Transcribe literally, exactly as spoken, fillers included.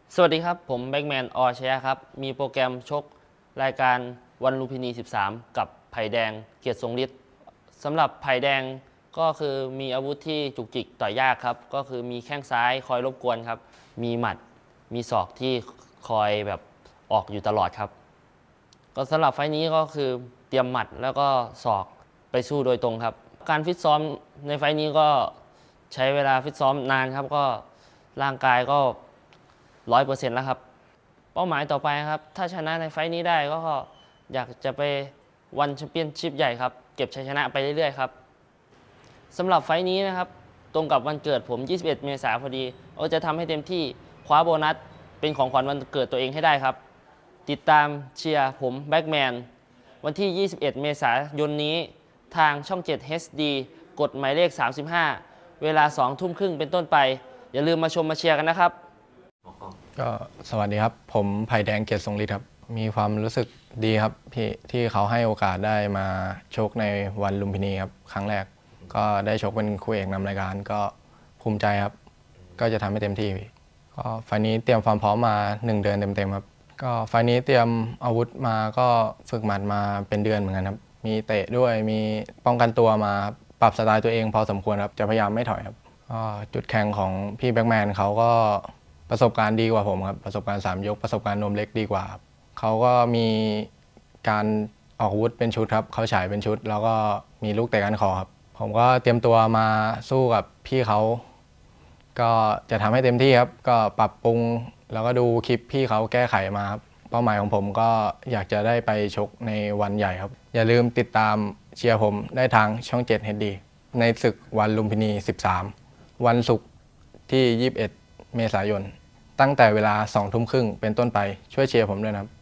สวัสดีครับผมแบ็กแมนออชยะครับมีโปรแกรมชกรายการวันลุมพินีสิบสามกับไผ่แดงเกียรติทรงฤทธิ์สำหรับไผ่แดงก็คือมีอาวุธที่จุกจิกต่อยยากครับก็คือมีแข้งซ้ายคอยรบกวนครับมีหมัดมีศอกที่คอยแบบออกอยู่ตลอดครับก็สำหรับไฟนี้ก็คือเตรียมหมัดแล้วก็ศอกไปสู้โดยตรงครับการฟิตซ้อมในไฟนี้ก็ใช้เวลาฟิตซ้อมนานครับก็ร่างกายก็ร้อยเปอร์เซ็นต์แล้วครับเป้าหมายต่อไปครับถ้าชนะในไฟนี้ได้ก็อยากจะไปวันแชมเปี้ยนชิพใหญ่ครับเก็บชัยชนะไปเรื่อยๆครับสำหรับไฟนี้นะครับตรงกับวันเกิดผมยี่สิบเอ็ดเมษายนพอดีก็จะทำให้เต็มที่คว้าโบนัสเป็นของขวัญวันเกิดตัวเองให้ได้ครับติดตามเชียร์ผมแบ็กแมนวันที่ยี่สิบเอ็ดเมษายนนี้ทางช่องเจ็ด เอช ดี กดหมายเลขสามสิบห้าเวลาสองทุ่มครึ่งเป็นต้นไปอย่าลืมมาชมมาเชียร์กันนะครับก็สวัสดีครับผมไผ่แดงเกียรติทรงฤทธิ์ครับมีความรู้สึกดีครับพี่ที่เขาให้โอกาสได้มาชกในวันลุมพินีครับครั้งแรกก็ได้ชกเป็นคู่เอกนำรายการก็ภูมิใจครับก็จะทำให้เต็มที่พี่ก็ไฟนี้เตรียมความพร้อมมาหนึ่งเดือนเต็มๆครับก็ไฟนี้เตรียมอาวุธมาก็ฝึกหมัดมาเป็นเดือนเหมือนกันครับมีเตะด้วยมีป้องกันตัวมาปรับสไตล์ตัวเองพอสมควรครับจะพยายามไม่ถอยครับก็จุดแข็งของพี่แบ็กแมนเขาก็ประสบการณ์ดีกว่าผมครับประสบการณ์สามยกประสบการณ์นวมเล็กดีกว่าเขาก็มีการออกอาวุธเป็นชุดครับเขาฉายเป็นชุดแล้วก็มีลูกเตะก้านคอครับผมก็เตรียมตัวมาสู้กับพี่เขาก็จะทำให้เต็มที่ครับก็ปรับปรุงแล้วก็ดูคลิปพี่เขาแก้ไขมาครับเป้าหมายของผมก็อยากจะได้ไปชกในวันใหญ่ครับอย่าลืมติดตามเชียร์ผมได้ทางช่องเจ็ด เอช ดี ในศึกวันลุมพินีสิบสามวันศุกร์ที่ยี่สิบเอ็ดเมษายนตั้งแต่เวลาสองทุ่มครึ่งเป็นต้นไปช่วยเชียร์ผมด้วยนะครับ